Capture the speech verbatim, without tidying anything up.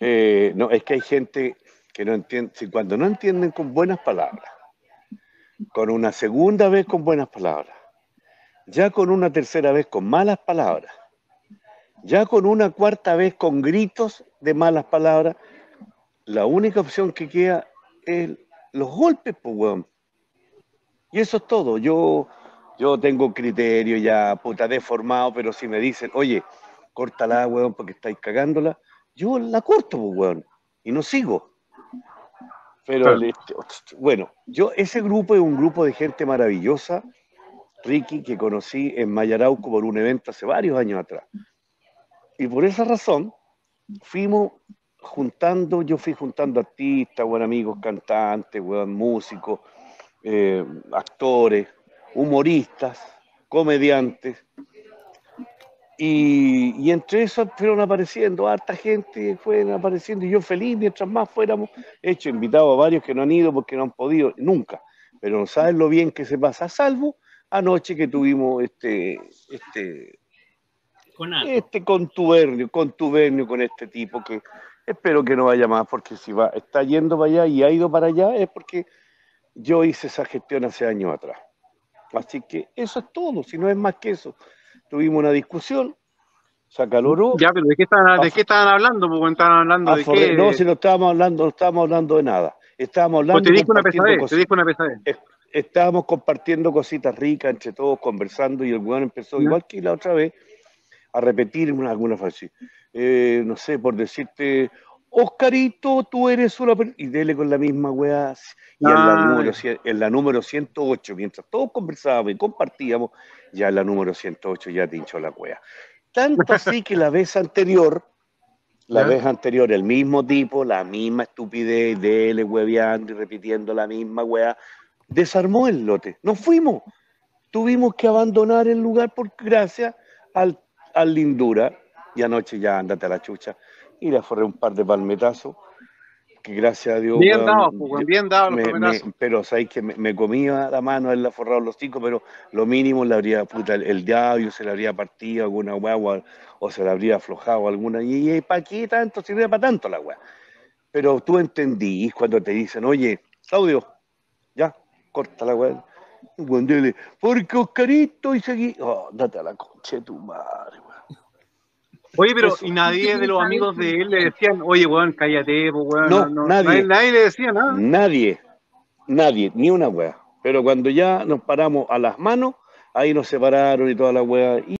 Eh, no, es que hay gente que no entiende, si cuando no entienden con buenas palabras, con una segunda vez con buenas palabras, ya con una tercera vez con malas palabras, ya con una cuarta vez con gritos de malas palabras, la única opción que queda es los golpes, pues, weón. Y eso es todo. Yo, yo tengo criterio ya, puta, deformado, pero si me dicen, oye, córtala, weón, porque estáis cagándola, yo la corto, pues, weón, y no sigo. Pero, Claro. bueno, yo, ese grupo es un grupo de gente maravillosa, Ricky, que conocí en Mayarauco por un evento hace varios años atrás. Y por esa razón, fuimos juntando, yo fui juntando artistas, buen amigos, cantantes, buen músicos, eh, actores, humoristas, comediantes, y, y entre esos fueron apareciendo harta gente, fueron apareciendo, y yo feliz, mientras más fuéramos, he hecho invitado a varios que no han ido porque no han podido, nunca, pero no saben lo bien que se pasa, salvo anoche que tuvimos este, este, Conato. este contubernio, contubernio con este tipo que espero que no vaya más, porque si va, está yendo para allá y ha ido para allá es porque yo hice esa gestión hace años atrás. Así que eso es todo, si no es más que eso. Tuvimos una discusión, se acaloró, Ya, pero ¿de qué estaban, de qué estaban hablando? Pues estaban hablando de aforre, no, qué. si no estábamos hablando, no estábamos hablando de nada. Estábamos Pues hablando te y dijo una compartiendo pesadez, te cosas. dijo una pesadez. Estábamos compartiendo cositas ricas entre todos, conversando, y el weón empezó, ¿Ya? igual que la otra vez, a repetir una, alguna frase. Eh, no sé, por decirte, Oscarito, tú eres una... Y dele con la misma weá. Y en la, Ah, número, en la número ciento ocho, mientras todos conversábamos y compartíamos, ya en la número ciento ocho ya te hinchó la weá. Tanto así que la vez anterior, la ¿ya? vez anterior, el mismo tipo, la misma estupidez, dele hueveando y repitiendo la misma weá, desarmó el lote. Nos fuimos. Tuvimos que abandonar el lugar por gracias al, al lindura. Y anoche ya andate a la chucha. Y le forré un par de palmetazos. Que gracias a Dios, Bien weón. dado, pues, Yo, weón, bien dado los me, me, palmetazos. pero sabéis que me, me comía la mano, él le ha forrado los hocicos, pero lo mínimo le habría, puta, el, el diablo se le habría partido alguna guagua o se le habría aflojado alguna. Y, y ¿para qué tanto? Sirve para tanto la weá. Pero tú entendís cuando te dicen, oye, Claudio, ya, corta la weá. Dile, porque Oscarito y seguí. Oh, date a la concha de tu madre, weón. Oye, pero Eso. y nadie de los amigos de él le decían, oye, weón, cállate, pues, weón, no, No, no, nadie, nadie, nadie le decía nada. nadie, nadie, ni una wea. Pero cuando ya nos paramos a las manos, ahí nos separaron y toda la wea.